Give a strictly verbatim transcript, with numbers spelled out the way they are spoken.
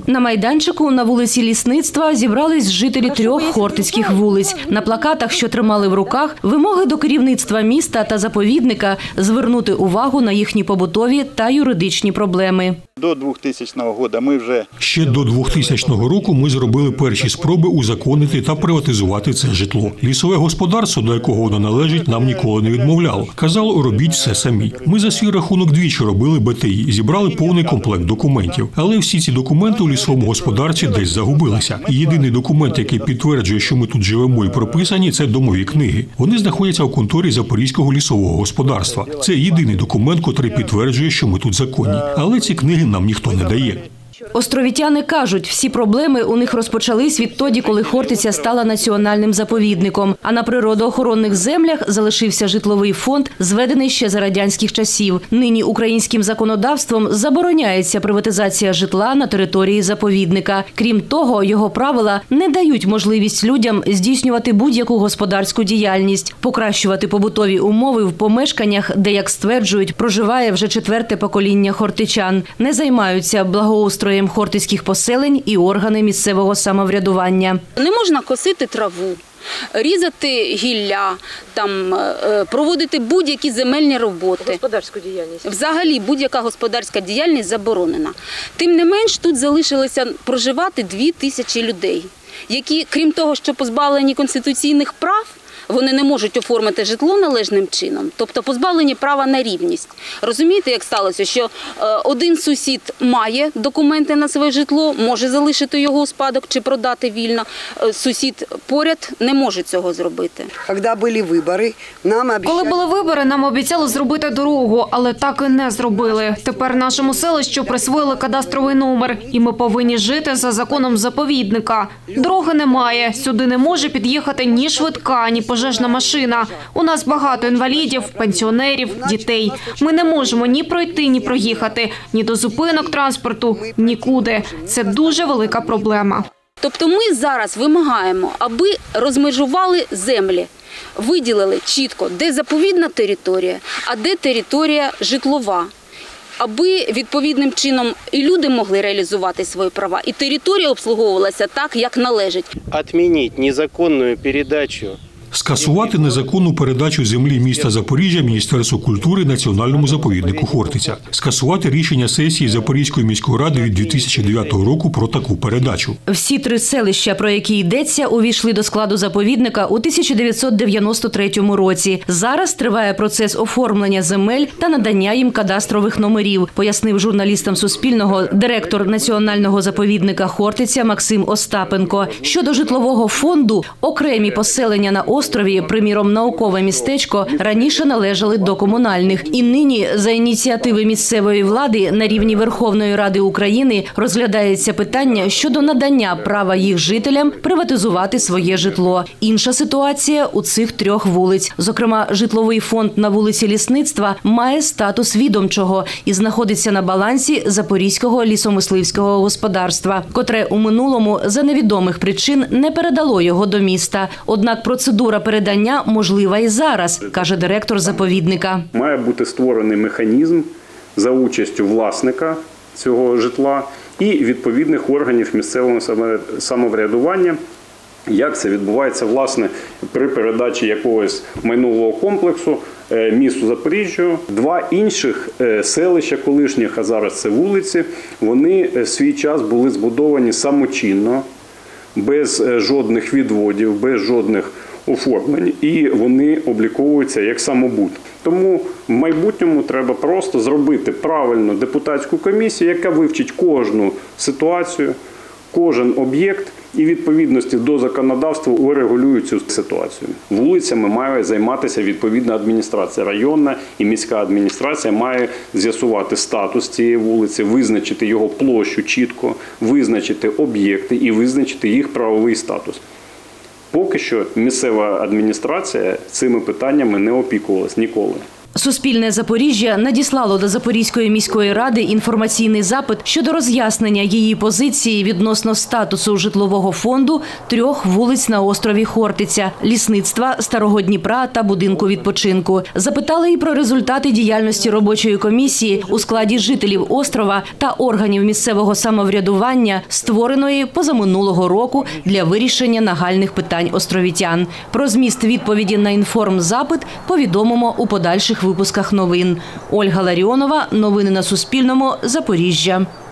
На майданчику на вулиці Лісництва зібрались жителі трьох хортицьких вулиць. На плакатах, що тримали в руках, вимоги до керівництва міста та заповідника звернути увагу на їхні побутові та юридичні проблеми. До двохтисячного року ми вже... Ще до двохтисячного року ми зробили перші спроби узаконити та приватизувати це житло. Лісове господарство, до якого воно належить, нам ніколи не відмовляло. Казало, робіть все самі. Ми за свій рахунок двічі робили Б Т І, зібрали повний комплект документів. Але всі ці документи у лісовому господарстві десь загубилися. І єдиний документ, який підтверджує, що ми тут живемо і прописані, це домові книги. Вони знаходяться у конторі Запорізького лісового господарства. Це єдиний документ, який підтверджує, що ми тут законні. Але ці книги нам ніхто не дає. Островітяни кажуть, всі проблеми у них розпочались відтоді, коли Хортиця стала національним заповідником. А на природоохоронних землях залишився житловий фонд, зведений ще за радянських часів. Нині українським законодавством забороняється приватизація житла на території заповідника. Крім того, його правила не дають можливість людям здійснювати будь-яку господарську діяльність, покращувати побутові умови в помешканнях, де, як стверджують, проживає вже четверте покоління хортичан. Не займаються благоустроєм хортицьких поселень і органи місцевого самоврядування. Не можна косити траву, різати гілля, там, проводити будь-які земельні роботи. Господарську діяльність. Взагалі будь-яка господарська діяльність заборонена. Тим не менш, тут залишилося проживати дві тисячі людей, які, крім того, що позбавлені конституційних прав, вони не можуть оформити житло належним чином, тобто позбавлені права на рівність. Розумієте, як сталося, що один сусід має документи на своє житло, може залишити його у спадок чи продати вільно, сусід поряд не може цього зробити. Коли були вибори, нам обіцяли... Коли були вибори, нам обіцяли зробити дорогу, але так і не зробили. Тепер нашому селищу присвоїли кадастровий номер, і ми повинні жити за законом заповідника. Дороги немає, сюди не може під'їхати ні швидка, ні пожежна машина. У нас багато інвалідів, пенсіонерів, дітей. Ми не можемо ні пройти, ні проїхати, ні до зупинок транспорту, нікуди. Це дуже велика проблема. Тобто ми зараз вимагаємо, аби розмежували землі, виділили чітко, де заповідна територія, а де територія житлова. Аби відповідним чином і люди могли реалізувати свої права, і територія обслуговувалася так, як належить. Відмінити незаконну передачу. Скасувати незаконну передачу землі міста Запоріжжя Міністерству культури Національному заповіднику Хортиця. Скасувати рішення сесії Запорізької міської ради від дві тисячі дев'ятого року про таку передачу. Всі три селища, про які йдеться, увійшли до складу заповідника у тисяча дев'ятсот дев'яносто третьому році. Зараз триває процес оформлення земель та надання їм кадастрових номерів, пояснив журналістам Суспільного директор Національного заповідника Хортиця Максим Остапенко. Щодо житлового фонду, окремі поселення на острові, приміром, наукове містечко, раніше належали до комунальних. І нині за ініціативи місцевої влади на рівні Верховної Ради України розглядається питання щодо надання права їх жителям приватизувати своє житло. Інша ситуація у цих трьох вулиць. Зокрема, житловий фонд на вулиці Лісництва має статус відомчого і знаходиться на балансі Запорізького лісомисливського господарства, котре у минулому за невідомих причин не передало його до міста. Однак процедура передання можлива і зараз, каже директор заповідника. Має бути створений механізм за участю власника цього житла і відповідних органів місцевого самоврядування. Як це відбувається, власне, при передачі якогось майнового комплексу місту Запоріжжю. Два інших селища колишніх, а зараз це вулиці, вони в свій час були збудовані самочинно, без жодних відводів, без жодних оформлень, і вони обліковуються як самобут. Тому в майбутньому треба просто зробити правильну депутатську комісію, яка вивчить кожну ситуацію, кожен об'єкт і відповідності до законодавства урегулює цю ситуацію. Вулицями має займатися відповідна адміністрація. Районна і міська адміністрація має з'ясувати статус цієї вулиці, визначити його площу чітко, визначити об'єкти і визначити їх правовий статус. Поки що місцева адміністрація цими питаннями не опікувалась ніколи. Суспільне Запоріжжя надіслало до Запорізької міської ради інформаційний запит щодо роз'яснення її позиції відносно статусу житлового фонду трьох вулиць на острові Хортиця – Лісництва, Старого Дніпра та Будинку відпочинку. Запитали і про результати діяльності робочої комісії у складі жителів острова та органів місцевого самоврядування, створеної позаминулого року для вирішення нагальних питань островітян. Про зміст відповіді на інформзапит повідомимо у подальших випусках новин. Ольга Ларіонова. Новини на Суспільному. Запоріжжя.